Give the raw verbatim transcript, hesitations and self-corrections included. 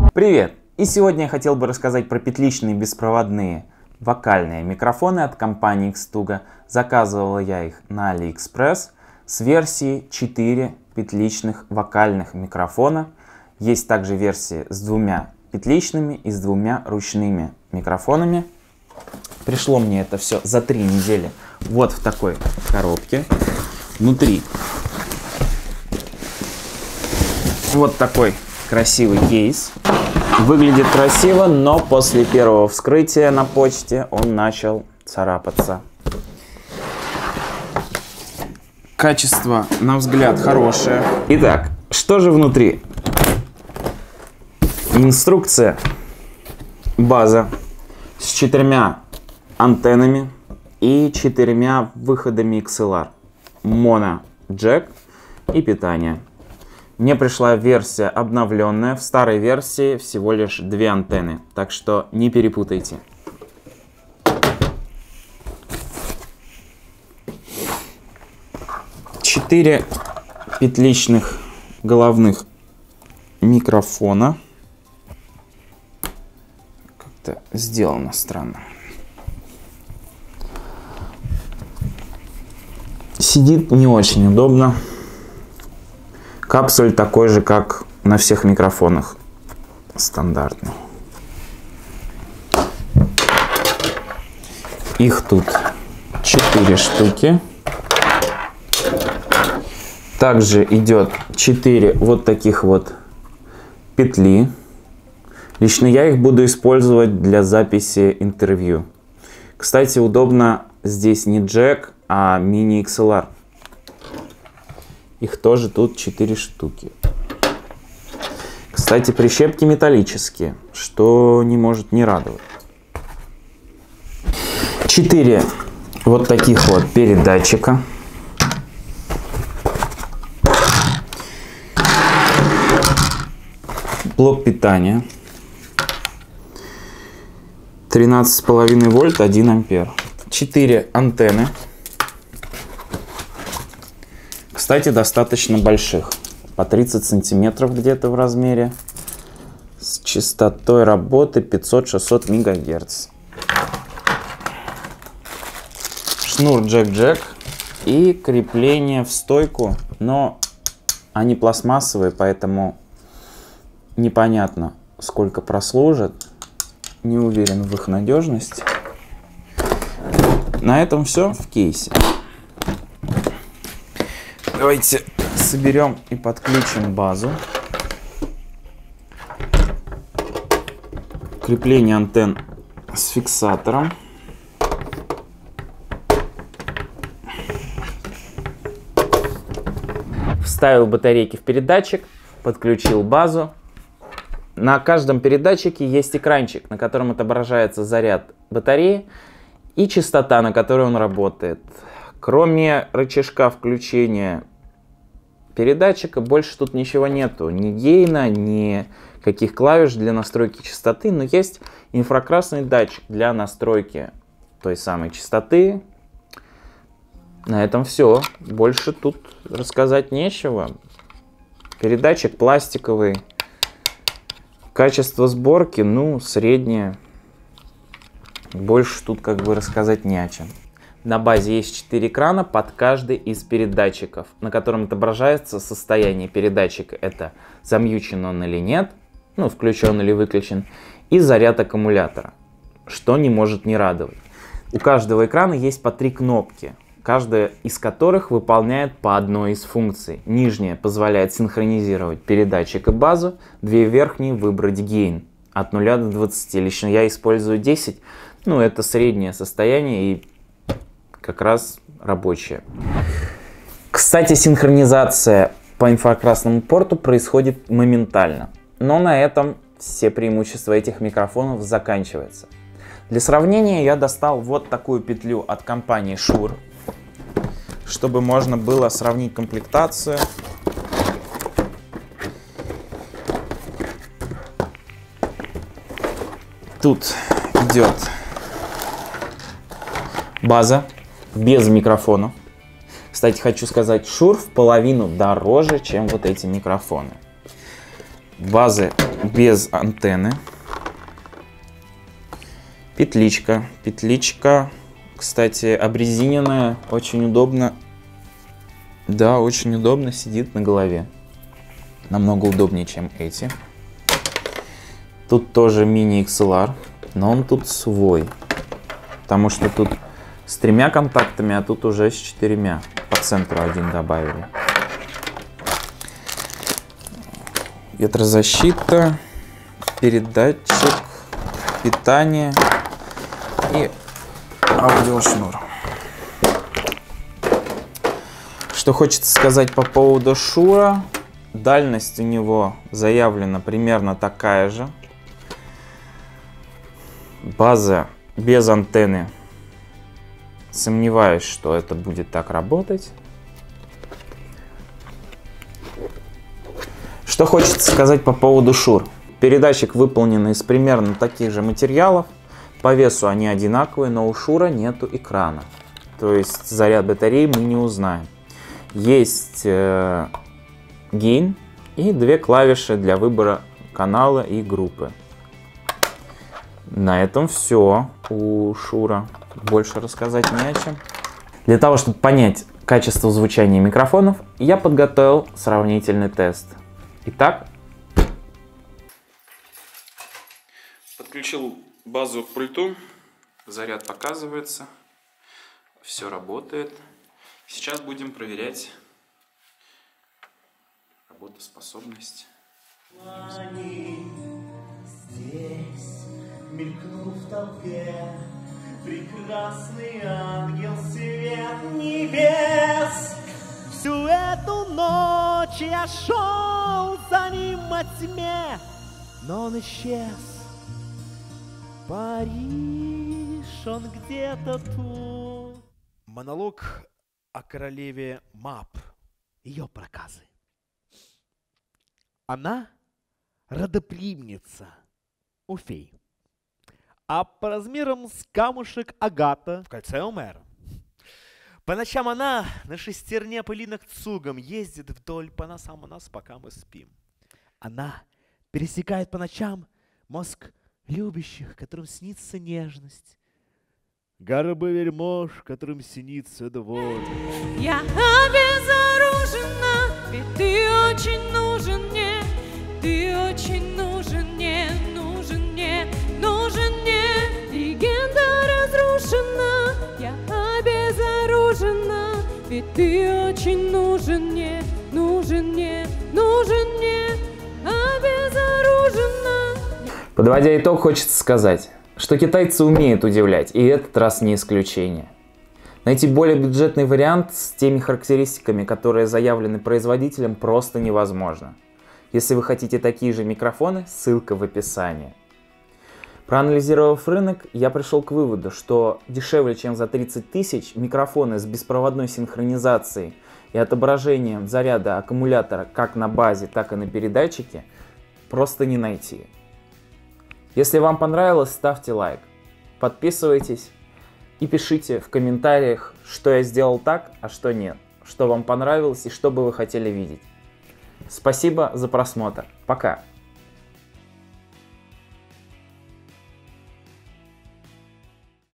Привет! И сегодня я хотел бы рассказать про петличные беспроводные вокальные микрофоны от компании Xtuga. Заказывал я их на AliExpress с версией четыре петличных вокальных микрофона. Есть также версии с двумя петличными и с двумя ручными микрофонами. Пришло мне это все за три недели вот в такой коробке. Внутри вот такой красивый кейс. Выглядит красиво, но после первого вскрытия на почте он начал царапаться. Качество, на взгляд, хорошее. Итак, что же внутри? Инструкция, база с четырьмя антеннами и четырьмя выходами икс эл ар, моно, джек и питание. Мне пришла версия обновленная, в старой версии всего лишь две антенны, так что не перепутайте. Четыре петличных головных микрофона. Как-то сделано странно. Сидит не очень удобно. Капсуль такой же, как на всех микрофонах. Стандартный. Их тут четыре штуки. Также идет четыре вот таких вот петли. Лично я их буду использовать для записи интервью. Кстати, удобно здесь не джек, а мини икс эл ар. Их тоже тут четыре штуки. Кстати, прищепки металлические, что не может не радовать. четыре вот таких вот передатчика. Блок питания. тринадцать с половиной вольт, один ампер. четыре антенны. Кстати, достаточно больших, по тридцать сантиметров где-то в размере, с частотой работы пятьсот-шестьсот мегагерц. Шнур джек-джек и крепление в стойку, но они пластмассовые, поэтому непонятно, сколько прослужат, не уверен в их надежности. На этом все в кейсе. Давайте соберем и подключим базу. Крепление антенн с фиксатором. Вставил батарейки в передатчик, подключил базу. На каждом передатчике есть экранчик, на котором отображается заряд батареи и частота, на которой он работает. Кроме рычажка включения передатчика больше тут ничего нету. Ни гейна, ни каких клавиш для настройки частоты. Но есть инфракрасный датчик для настройки той самой частоты. На этом все. Больше тут рассказать нечего. Передатчик пластиковый. Качество сборки, ну, среднее. Больше тут как бы рассказать не о чем. На базе есть четыре экрана под каждый из передатчиков, на котором отображается состояние передатчика. Это замьючен он или нет, ну, включен или выключен, и заряд аккумулятора, что не может не радовать. У каждого экрана есть по три кнопки, каждая из которых выполняет по одной из функций. Нижняя позволяет синхронизировать передатчик и базу, две верхние выбрать гейн от нуля до двадцати. Лично я использую десять, ну, это среднее состояние и как раз рабочая. Кстати, синхронизация по инфракрасному порту происходит моментально. Но на этом все преимущества этих микрофонов заканчиваются. Для сравнения я достал вот такую петлю от компании Shure, чтобы можно было сравнить комплектацию. Тут идет база без микрофонов. Кстати, хочу сказать, Shure в половину дороже, чем вот эти микрофоны. Базы без антенны. Петличка. Петличка, кстати, обрезиненная, очень удобно. Да, очень удобно сидит на голове. Намного удобнее, чем эти. Тут тоже мини икс эл ар, но он тут свой. Потому что тут с тремя контактами, а тут уже с четырьмя. По центру один добавили. Ветрозащита, передатчик, питание и аудиошнур. Что хочется сказать по поводу Шура. Дальность у него заявлена примерно такая же. База без антенны. Сомневаюсь, что это будет так работать. Что хочется сказать по поводу Шур. Передатчик выполнен из примерно таких же материалов. По весу они одинаковые, но у Шура нету экрана. То есть заряд батареи мы не узнаем. Есть э, гейн и две клавиши для выбора канала и группы. На этом все у Шура. Больше рассказать не о чем. Для того, чтобы понять качество звучания микрофонов, я подготовил сравнительный тест. Итак, подключил базу к пульту, заряд показывается, все работает. Сейчас будем проверять работоспособность. Здесь, мелькнув в толпе, прекрасный ангел свет небес. Всю эту ночь я шел за ним во тьме, но он исчез. Париж, он где-то тут. Монолог о королеве Мап, ее проказы. Она родоплемница у фей, а по размерам с камушек Агата в кольце Омера. По ночам она на шестерне пылинок цугом ездит вдоль по носам у нас, пока мы спим. Она пересекает по ночам мозг любящих, которым снится нежность, горбы вельмож, которым снится двор. Я обезоружена, ведь ты очень нужен мне, ты очень нужен мне, нужен мне, нужен мне. Легенда разрушена, я обезоружена, ведь ты очень нужен мне, нужен мне, нужен мне, обезоружена. Подводя итог, хочется сказать, что китайцы умеют удивлять, и этот раз не исключение. Найти более бюджетный вариант с теми характеристиками, которые заявлены производителем, просто невозможно. Если вы хотите такие же микрофоны, ссылка в описании. Проанализировав рынок, я пришел к выводу, что дешевле, чем за тридцать тысяч, микрофоны с беспроводной синхронизацией и отображением заряда аккумулятора как на базе, так и на передатчике просто не найти. Если вам понравилось, ставьте лайк, подписывайтесь и пишите в комментариях, что я сделал так, а что нет, что вам понравилось и что бы вы хотели видеть. Спасибо за просмотр. Пока!